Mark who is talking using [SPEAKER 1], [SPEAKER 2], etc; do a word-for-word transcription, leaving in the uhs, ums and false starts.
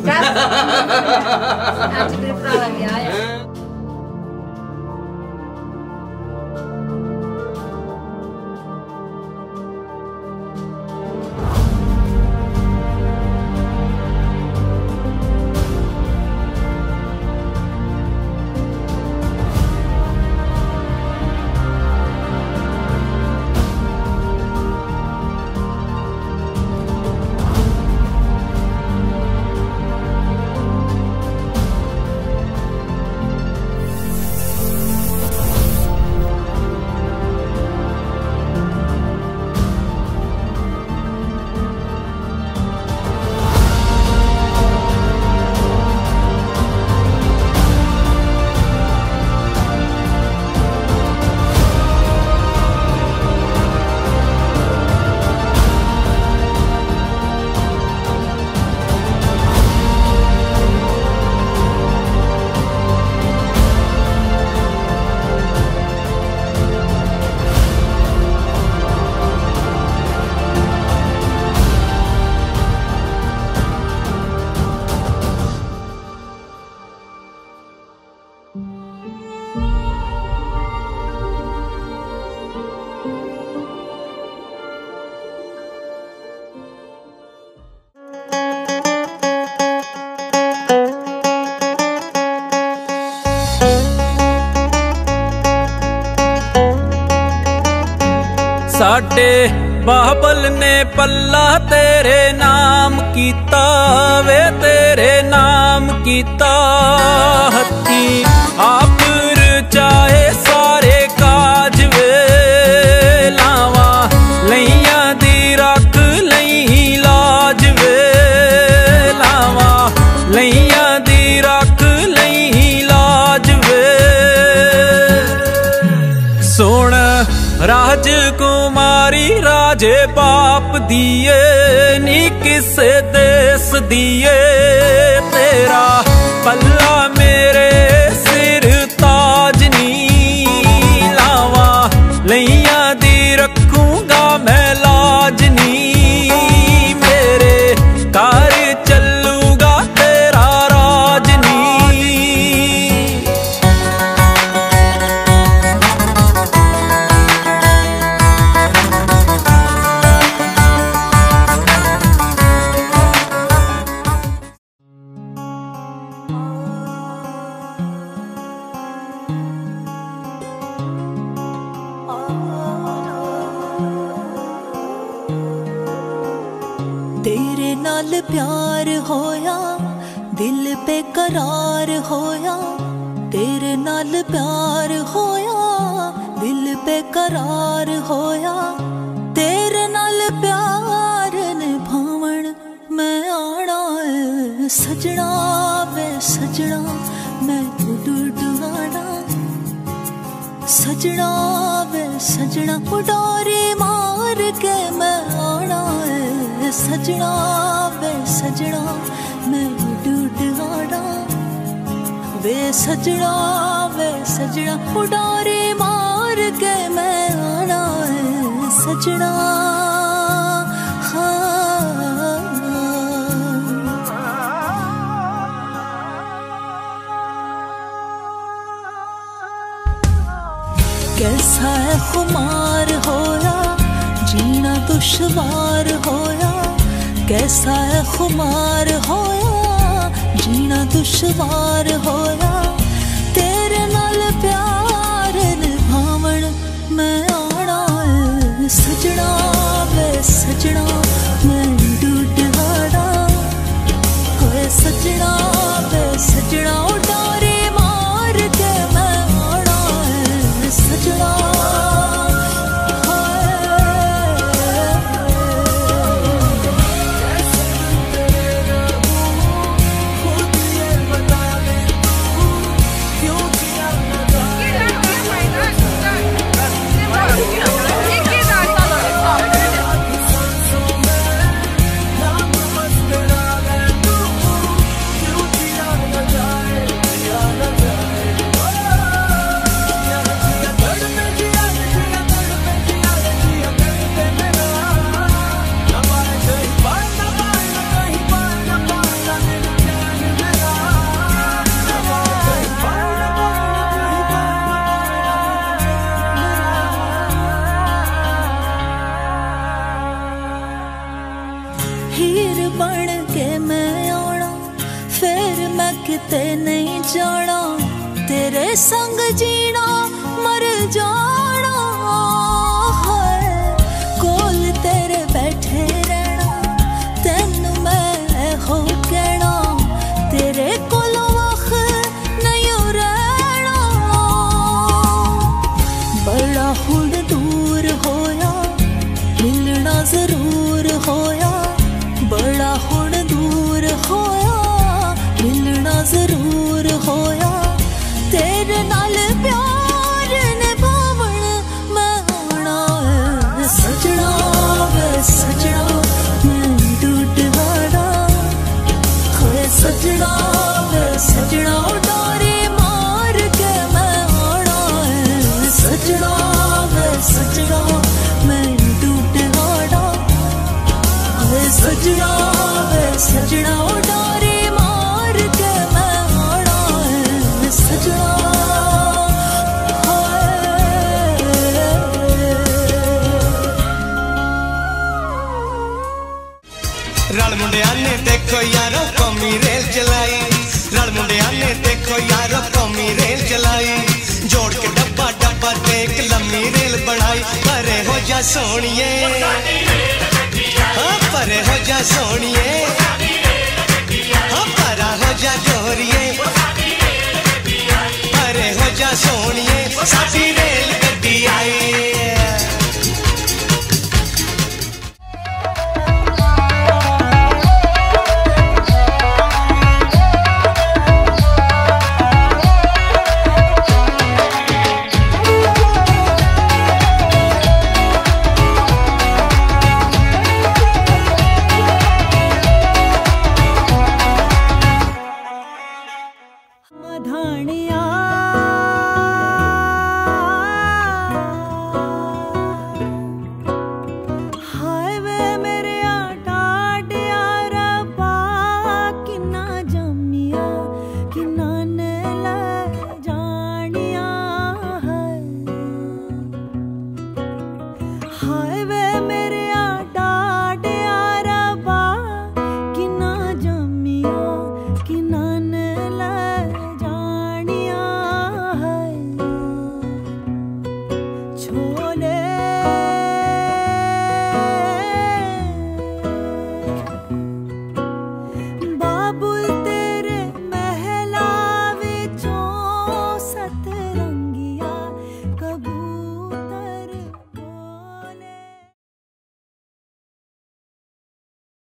[SPEAKER 1] ਅੱਜ ਤੇਰੇ ਭਰਾ ਦਾ ਵਿਆਹ ਆ।
[SPEAKER 2] साडे बाबल ने पल्ला तेरे नाम कीता वे तेरे नाम कीता हत्थी आप रचाए सारे काज वे लावा लैया दी रख लई लाज वे लावा लैया दी रख लई लाज वे सोन राजकुमारी राजे बाप दिए नी किसे देश दिए तेरा पल्ला मेरे सिर ताज नी लावा लैया दी रखूंगा मैं लाज नी मेरे कार चलूगा तेरा राज नी।
[SPEAKER 3] तेरे नाल प्यार होया दिल पे करार होया तेरे नाल प्यार होया दिल पे करार होया तेरे नाल प्यार निभावण मैं आना है सजना वे सजना मैं उड़ उड़ आना सजना वे सजना उडारी मार के मैं आना है सजना वे सजना मैं उड़ उड़ आना वे सजना वे सजना उडारी मार के मैं आना है सजना। कैसा है खुमार होया जीना दुश्वार होया कैसा है खुमार होया जीना दुश्वार होया तेरे नाल प्यार निभावण मैं आना है सजना वे सजना मैं डूड आना होए सजना वे सजना उडारी मार के मैं आना है सजना। किते नहीं जाना, तेरे संग जीना मर जाना है। कोल तेरे बैठे रहना, तेनू मैं हो कहना, तेरे कोलों वख नहीं रहना। बड़ा हुण दूर होया, मिलना जरूर होया। बड़ा हुण दूर होया, मिलना जरूर होया। तेरे नाल प्यार निभावण मैं आना है। सजना वे सजना मैं टूट हारा, होए सजना वे सजना डारे मार के मैं आना है। सजना वे सजना मैं टूट हारा, होए सजना वे सजना डारे मार के मैं आना है। सजना
[SPEAKER 4] रल मुंडिया ने देखो यारो कौमी रेल चलाई, रल मुंडिया ने देखो यारो कौमी रेल चलाई। जोड़ के डब्बा डब्बा देख लम्मी रेल बनाई। परे हो जा सोनिए, हाँ परे हो जा सोनिए, हाँ परा हो जा गोरिए। परे हो जा सोनिए, साथी